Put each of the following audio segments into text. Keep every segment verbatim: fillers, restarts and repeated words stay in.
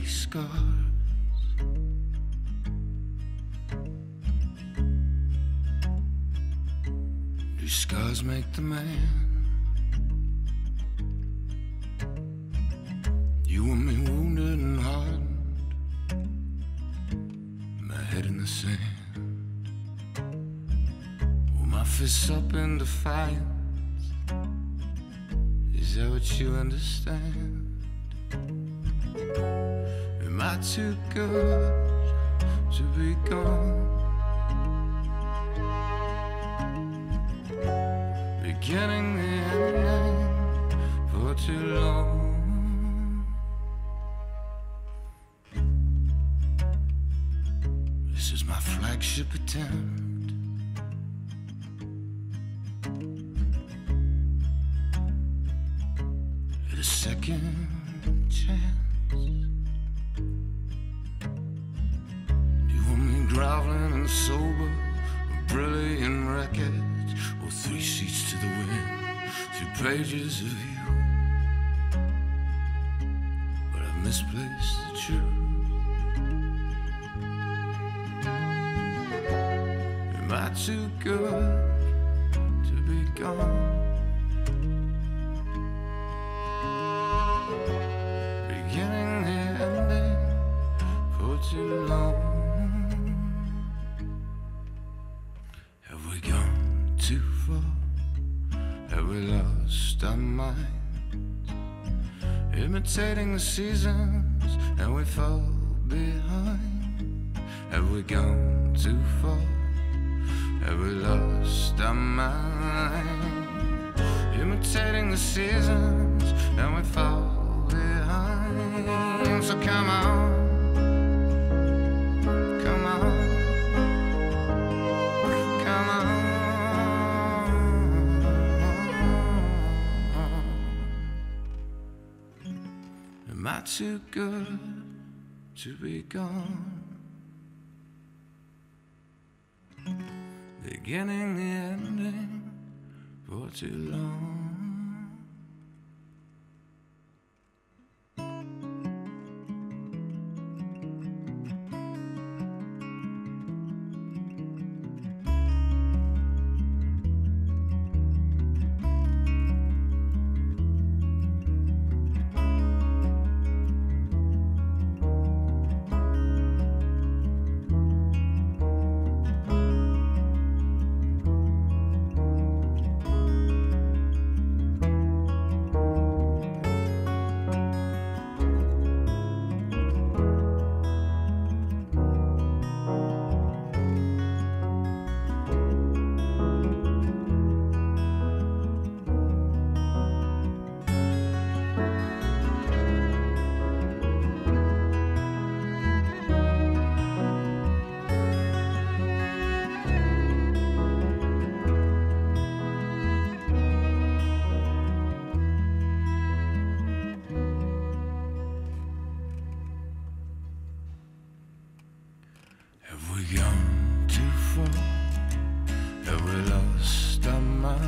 like scars. Do scars make the man? You and me wounded and hardened, my head in the sand, with my fists up in defiance. Is that what you understand? Am I too good to be gone? Beginning the ending for too long. This is my flagship attempt at a second chance. Do you want me groveling and sober, a brilliant wreckage, or three sheets to the wind, three pages of you? But I've misplaced the truth. Am I too good to be gone? Beginning the ending for too long. Have we gone too far? Have we lost our minds? Imitating the seasons and we fall behind. Have we gone too far? Have we lost our mind? Imitating the seasons and we fall behind. So come on, come on, come on. Am I too good to be gone? Beginning the ending for too long. Have we gone too far? Have we lost our mind?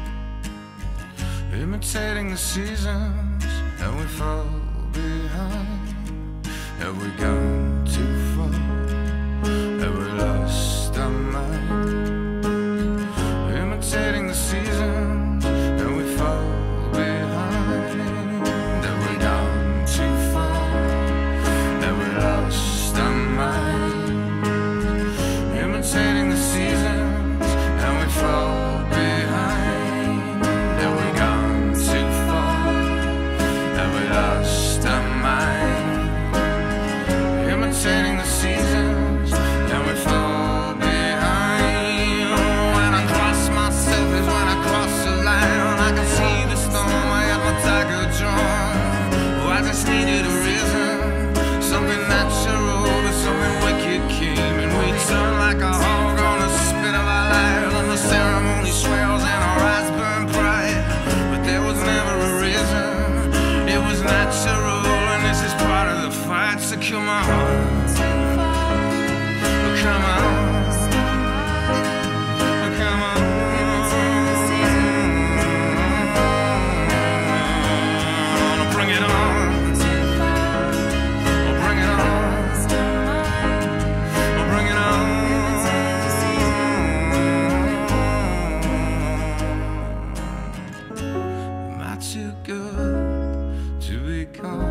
Imitating the seasons and we fall behind. Have we gone too far? Have we lost our mind? Imitating the seasons and we fall behind. Have we gone too far? Have we lost our mind? Imitating the seasons and we fall behind. Have we gone too far? Have we lost our mind? Imitating the seasons and we fall behind. When I cross myself is when I cross the line. I can see the storm, I got my tiger drawn. Oh, I just needed a reason, something natural, but something wicked came and we turned like a hog on the spit of our lives. And the ceremony swells and our eyes burn bright, but there was never a reason. It was natural, and this is part of the fight. So come on, come on, come on. gone.